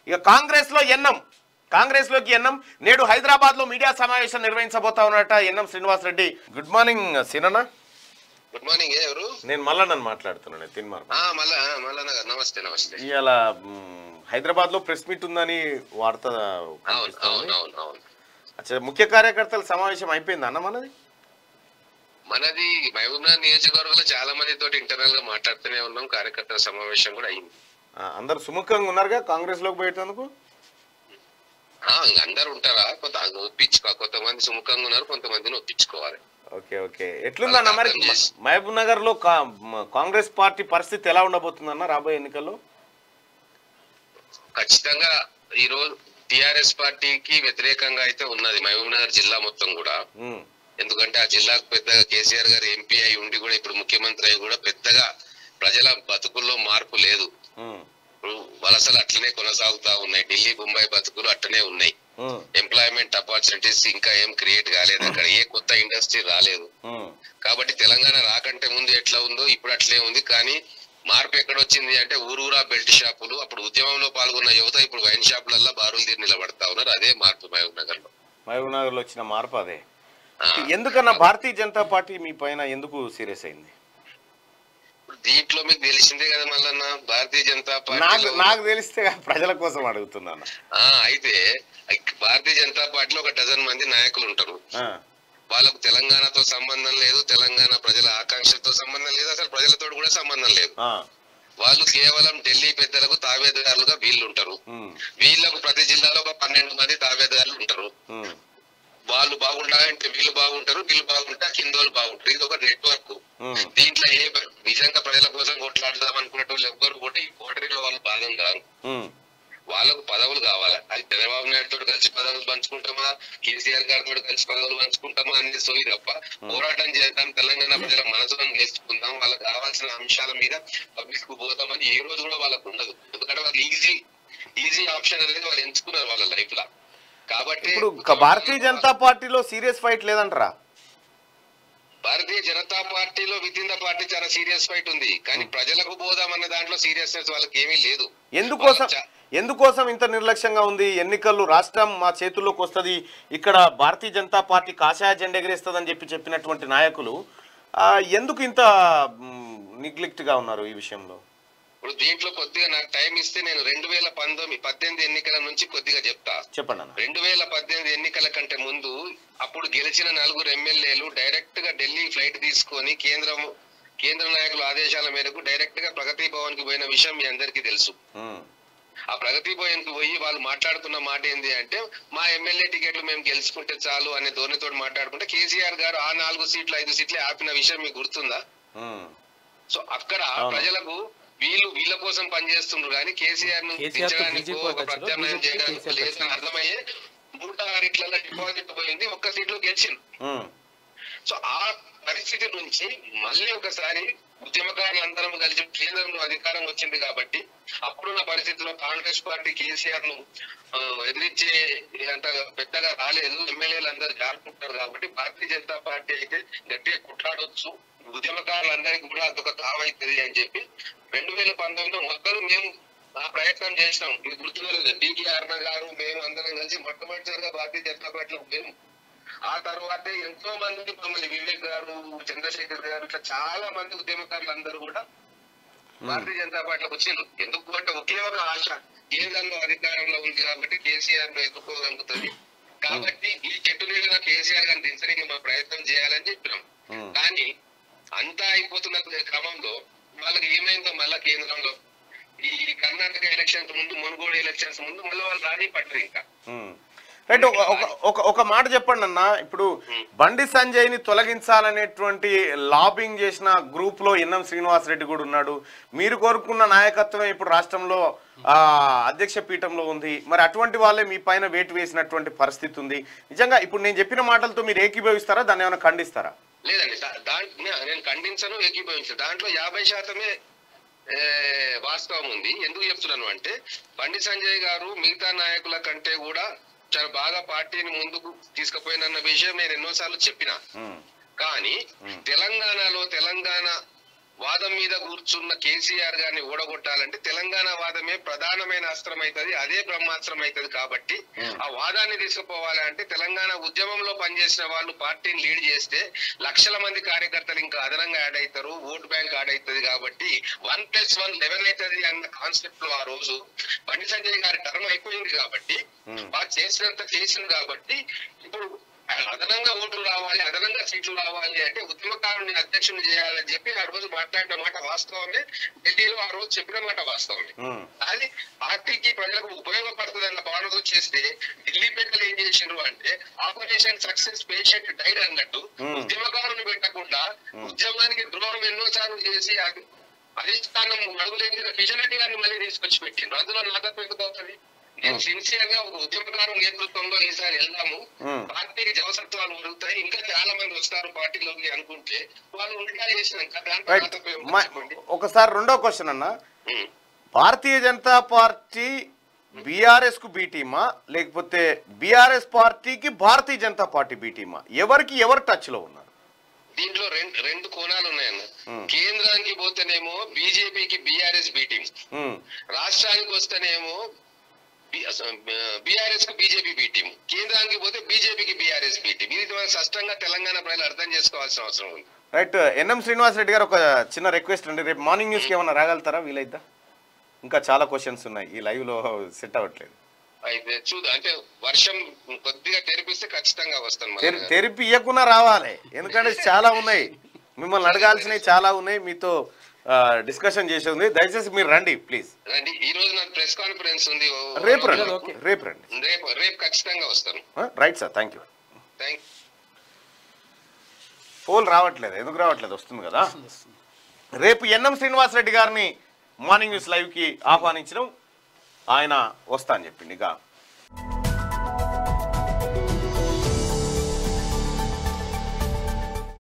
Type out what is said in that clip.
ఇక కాంగ్రెస్లోకి ఎన్నం నేడు హైదరాబాద్లో మీడియా సమావేశం నిర్వహించబోతా ఉన్నట ఎన్నం శ్రీనివాస్ రెడ్డి. గుడ్ మార్నింగ్ సీనన్న. Good morning. ఎవరు? నేను మల్లన్నని మాట్లాడుతున్నాను తిన్మార్. నమస్తే. నమస్తే. ఇవాళ హైదరాబాద్లో ప్రెస్ మీట్ ఉందని వార్త. అచ్చా, ముఖ్య కార్యకర్తల సమావేశం అయిపోయింది అన్న మనది మహబూబ్నగర్ నియోజకవర్గంలో చాలా మంది తోటి ఇంటర్నల్ గా మాట్లాడుతూనే ఉన్నాం. కార్యకర్తల సమావేశం కూడా అయింది. అందరు సుముఖంగా ఉన్నారుగా కాంగ్రెస్ లోకి పోయేందుకు? అందరు ఉంటారా? కొంతమంది సుముఖంగా ఉన్నారు, కొంతమందిని ఒప్పించుకోవాలి. Okay okay. ఎట్లుందన్న మరి మహబూబ్ నగర్ లో కాంగ్రెస్ పార్టీ పరిస్థితి ఎలా ఉండబోతుందన్న రాబోయే ఎన్నికల్లో? ఖచ్చితంగా ఈ రోజు టిఆర్ఎస్ పార్టీకి వ్యతిరేకంగా అయితే ఉన్నది మహబూబ్ నగర్ జిల్లా మొత్తం కూడా. ఎందుకంటే ఆ జిల్లాకు పెద్దగా కేసీఆర్ గారు ఎంపీ అయి ఉండి కూడా ఇప్పుడు ముఖ్యమంత్రి అయి కూడా పెద్దగా ప్రజల బతుకుల్లో మార్పు లేదు. వలసలు అట్లనే కొనసాగుతా ఉన్నాయి. ఢిల్లీ, బొంబాయి బతుకులు అట్లనే ఉన్నాయి. ఎంప్లాయ్మెంట్ ఆపర్చునిటీస్ ఇంకా ఏం క్రియేట్ కాలేదు. అక్కడ ఏ కొత్త ఇండస్ట్రీ రాలేదు. కాబట్టి తెలంగాణ రాకంటే ముందు ఎట్లా ఉందో ఇప్పుడు అట్లే ఉంది. కానీ మార్పు ఎక్కడ వచ్చింది అంటే ఊరూరా బెల్ట్ షాపులు. అప్పుడు ఉద్యమంలో పాల్గొన్న యువత ఇప్పుడు వైన్ షాపులల్లో బారులు తీరి నిలబడతా ఉన్నారు. అదే మార్పు మహబూబ్ నగర్ లో వచ్చిన మార్పు అదే. ఎందుకన్నా భారతీయ జనతా పార్టీ మీ పైన ఎందుకు సీరియస్ అయింది? దీంట్లో మీకు తెలిసిందే కదా మల్లన్న, భారతీయ జనతా పార్టీ నాకు తెలిస్తే ప్రజల కోసం అడుగుతున్నాను. అయితే భారతీయ జనతా పార్టీలో ఒక డజన్ మంది నాయకులు ఉంటారు. వాళ్ళకు తెలంగాణతో సంబంధం లేదు, తెలంగాణ ప్రజల ఆకాంక్షలతో సంబంధం లేదు, అసలు ప్రజలతో కూడా సంబంధం లేదు. వాళ్ళు కేవలం ఢిల్లీ పెద్దలకు తావేదారులుగా వీళ్ళు ఉంటారు. వీళ్ళకు ప్రతి జిల్లాలో ఒక 12 మంది తావేదారులు ఉంటారు. వాళ్ళు బాగుండాలంటే వీళ్ళు బాగుంటారు, వీళ్ళు బాగుంటే కిందోళ్ళు బాగుంటారు. ఇది ఒక నెట్వర్క్. దీంట్లో నిజంగా ప్రజల కోసం కొట్లాడదాం అనుకున్నట్టు ఎవ్వరు కూడా ఈ కోటరీలో వాళ్ళు భాగం కాదు. వాళ్ళకు పదవులు కావాలి. అది చంద్రబాబు నాయుడు తోటి కలిసి పదవులు పంచుకుంటామా, కేసీఆర్ గారితో కలిసి పదవులు పంచుకుంటామా అనేది సోయి తప్ప పోరాటం చేద్దాం, తెలంగాణ ప్రజల మనసులను గెలుచుకుందాం, వాళ్ళకి కావాల్సిన అంశాల మీద పబ్లిక్ కు పోతామని ఏ రోజు కూడా వాళ్ళకు ఉండదు. ఎందుకంటే వాళ్ళకి ఈజీ ఆప్షన్ అనేది వాళ్ళు ఎంచుకున్నారు వాళ్ళ లైఫ్ లా. కాబట్టి ఇప్పుడు భారతీయ జనతా పార్టీలో సీరియస్ ఫైట్ లేదంటారా? భారతీయ జనతా పార్టీలో విత్ ఇన్ ద పార్టీ చాలా సీరియస్ ఫైట్ ఉంది. కానీ ప్రజలకు పోదామన్న దాంట్లో సీరియస్నెస్ వాళ్ళకి ఏమీ లేదు. ఎందుకోసం ఇంత నిర్లక్ష్యంగా ఉంది? ఎన్నికలు రాష్ట్రం మా చేతుల్లోకి వస్తుంది, ఇక్కడ భారతీయ జనతా పార్టీ కాషాయ జెండా ఎగరేస్తుందని చెప్పినటువంటి నాయకులు ఎందుకు ఇంత నెగ్లెక్ట్ గా ఉన్నారు ఈ విషయంలో? ఇప్పుడు దీంట్లో కొద్దిగా నాకు టైం ఇస్తే నేను 2018 ఎన్నికల నుంచి కొద్దిగా చెప్తా. చెప్పండి. 2018 ఎన్నికల కంటే ముందు అప్పుడు గెలిచిన 4 ఎమ్మెల్యేలు డైరెక్ట్ గా ఢిల్లీ ఫ్లైట్ తీసుకొని కేంద్ర నాయకుల ఆదేశాల మేరకు డైరెక్ట్ గా ప్రగతి భవన్ కి పోయిన విషయం మీ అందరికీ తెలుసు. ఆ ప్రగతి భవన్ కి పోయి వాళ్ళు మాట్లాడుతున్న మాట ఏంది అంటే మా ఎమ్మెల్యే టికెట్లు మేము గెలుచుకుంటే చాలు అనే ధోరణితో మాట్లాడుకుంటే కేసీఆర్ గారు ఆ 4 సీట్లు 5 సీట్లు ఆపిన విషయం మీకు గుర్తుందా? సో అక్కడ ప్రజలకు వీళ్ళ కోసం పనిచేస్తుండ్రు కానీ కేసీఆర్ ను దించడానికి ఒక ప్రత్యామ్నాయం చేయడానికి లేదని అర్థమయ్యే 106 డిపాజిట్ పోయింది, 1 సీట్లో గెలిచింది. సో ఆ పరిస్థితి నుంచి మళ్ళీ ఒకసారి ఉద్యమకారులందరం కలిసి కేంద్రంలో అధికారం వచ్చింది కాబట్టి అప్పుడున్న పరిస్థితిలో కాంగ్రెస్ పార్టీ కేసీఆర్ ను ఎదిరించే అంత పెద్దగా రాలేదు. ఎమ్మెల్యేలు అందరూ జారుకుంటారు కాబట్టి భారతీయ జనతా పార్టీ అయితే గట్టిగా కొట్లాడొచ్చు, ఉద్యమకారులందరికీ కూడా అదొక తావైతుంది అని చెప్పి 2019 మొదలు మేము ఆ ప్రయత్నం చేసినాం. ఇది గుర్తులేదు. డికే అరుణ గారు మేము అందరం కలిసి మొట్టమొదటిసారిగా భారతీయ జనతా పార్టీలో మేము. ఆ తర్వాత ఎంతో మంది మమ్మల్ని వివేక్ గారు, చంద్రశేఖర్ గారు ఇట్లా చాలా మంది ఉద్యమకారులు అందరూ కూడా భారతీయ జనతా పార్టీలోకి వచ్చిండ్రు. ఎందుకు అంటే ఒకే ఒక ఆశ, కేంద్రంలో అధికారంలో ఉంది కాబట్టి కేసీఆర్ ను ఎదుర్కోగలుగుతుంది కాబట్టి ఈ చెట్టు నీళ్ళ కేసీఆర్ గారిని దించడానికి మా ప్రయత్నం చేయాలని చెప్పినాం. కానీ అంతా అయిపోతున్న క్రమంలో వాళ్ళకి ఏమైందో మళ్ళా కేంద్రంలో ఈ కర్ణాటక ఎలక్షన్స్ ముందు, మునుగోడు ఎలక్షన్స్ ముందు మళ్ళీ వాళ్ళు రాజీ పట్టరు. ఇంకా రైట్. ఒక మాట చెప్పండి అన్న, ఇప్పుడు బండి సంజయ్ ని తొలగించాలనేటువంటి లాబింగ్ చేసిన గ్రూప్ లో ఎన్ఎం శ్రీనివాస్ రెడ్డి కూడా ఉన్నాడు. మీరు కోరుకున్న నాయకత్వమే ఇప్పుడు రాష్ట్రంలో అధ్యక్ష పీఠంలో ఉంది. మరి అటువంటి వాళ్ళే మీ పైన వేటు వేసినటువంటి పరిస్థితి ఉంది. నిజంగా ఇప్పుడు నేను చెప్పిన మాటలతో మీరు ఏకీభవిస్తారా, దాన్ని ఏమైనా ఖండిస్తారా? లేదండి, నేను ఖండించను, ఏకీభవించను. దాంట్లో 50% వాస్తవం ఉంది. ఎందుకు చెప్తున్నాను అంటే బండి సంజయ్ గారు మిగతా నాయకుల కంటే కూడా చాలా బాగా పార్టీని ముందుకు తీసుకుపోయినన్న విషయం నేను ఎన్నోసార్లు చెప్పిన. కానీ తెలంగాణ వాదం మీద కూర్చున్న కేసీఆర్ గారిని ఓడగొట్టాలంటే తెలంగాణ వాదమే ప్రధానమైన అస్త్రం అవుతుంది, అదే బ్రహ్మాస్త్రం అవుతుంది. కాబట్టి ఆ వాదాన్ని తీసుకుపోవాలి అంటే తెలంగాణ ఉద్యమంలో పనిచేసిన వాళ్ళు పార్టీని లీడ్ చేస్తే లక్షల మంది కార్యకర్తలు ఇంకా అదనంగా యాడ్ అవుతారు, ఓటు బ్యాంక్ యాడ్ అవుతుంది. కాబట్టి 1+1 11 అవుతుంది అన్న కాన్సెప్ట్ లో ఆ రోజు బండి సంజయ్ గారి టర్మ్ అయిపోయింది కాబట్టి వాళ్ళు చేసినంత చేసింది కాబట్టి ఇప్పుడు అదనంగా ఓట్లు రావాలి, అదనంగా సీట్లు రావాలి అంటే ఉద్యమకారుని అధ్యక్షుని చేయాలని చెప్పి ఆ రోజు మాట్లాడిన మాట వాస్తవమే, ఢిల్లీలో ఆ రోజు చెప్పిన మాట వాస్తవమే. అది పార్టీకి ప్రజలకు ఉపయోగపడుతుంది అన్న భావనతో చేస్తే ఢిల్లీ పెద్దలు ఏం చేసిండ్రు అంటే ఆపరేషన్ సక్సెస్ పేషెంట్ డైడ్ అన్నట్టు ఉద్యమకారుని పెట్టకుండా ఉద్యమానికి ద్రోహం ఎన్నోసార్లు చేసి అధిష్టానం అడుగులేని కిషన్ రెడ్డి గారిని మళ్ళీ తీసుకొచ్చి పెట్టిండ్రు. అందులో నాటకం ఎందుకు అవుతుంది? నేను సిన్సియర్ గా ఒక ఉద్యమకారు నేతృత్వంలో ఈసారి వెళ్దాము, పార్టీకి జవసత్వాలు ఉరుగుతాయి, ఇంకా చాలా మంది వస్తారు పార్టీలోకి అనుకుంటే వాళ్ళు ఉల్టా చేసినాక ఒకసారి రెండో క్వశ్చన్ అన్న, భారతీయ జనతా పార్టీ బీఆర్ఎస్ కు బీ టీమా లేకపోతే బీఆర్ఎస్ పార్టీకి భారతీయ జనతా పార్టీ బీ టీమా? ఎవరికి ఎవరు టచ్ లో ఉన్నారు? దీంట్లో రెండు కోణాలు ఉన్నాయన్న. కేంద్రానికి పోతేనేమో బీజేపీకి బీఆర్ఎస్ బీ టీం, రాష్ట్రానికి వస్తేనేమో బీఆర్ఎస్ కు బీజేపీ బీ టీం, కేంద్రానికి పోతే బీజేపీకి బీఆర్ఎస్ బీ టీం. ఇది స్పష్టంగా తెలంగాణ ప్రజలు అర్థం చేసుకోవాల్సిన అవసరం ఉంది. రైట్. ఎన్ఎం శ్రీనివాస్ రెడ్డి గారు ఒక చిన్న రిక్వెస్ట్ అండి, రేపు మార్నింగ్ న్యూస్కి ఏమన్నా రాగలుగుతారా వీలైద్దా? ఇంకా చాలా క్వశ్చన్స్ ఉన్నాయి, ఈ లైవ్ లో సెట్ అవ్వట్లేదు. అయితే అంటే వర్షం కొద్దిగా తెరిపిస్తే ఖచ్చితంగా వస్తాను. తెరిపి ఇవ్వకుండా రావాలి, ఎందుకంటే చాలా ఉన్నాయి, మిమ్మల్ని అడగాల్సినవి చాలా ఉన్నాయి, మీతో డిస్కషన్ చేసి ఉంది. దయచేసి మీరు రండి ప్లీజ్. రండి, ఈ రోజు నాకు ప్రెస్ కాన్ఫరెన్స్ ఉంది, రేపు రండి. రేపు ఖచ్చితంగా వస్తాను. Right sir, thank you. Phone రావట్లేదు, ఎందుకు రావట్లేదు? వస్తుంది కదా. రేపు ఎన్ఎం శ్రీనివాస్ రెడ్డి గారిని మార్నింగ్ న్యూస్ లైవ్కి ఆహ్వానించడం, ఆయన వస్తా అని చెప్పింది. ఇక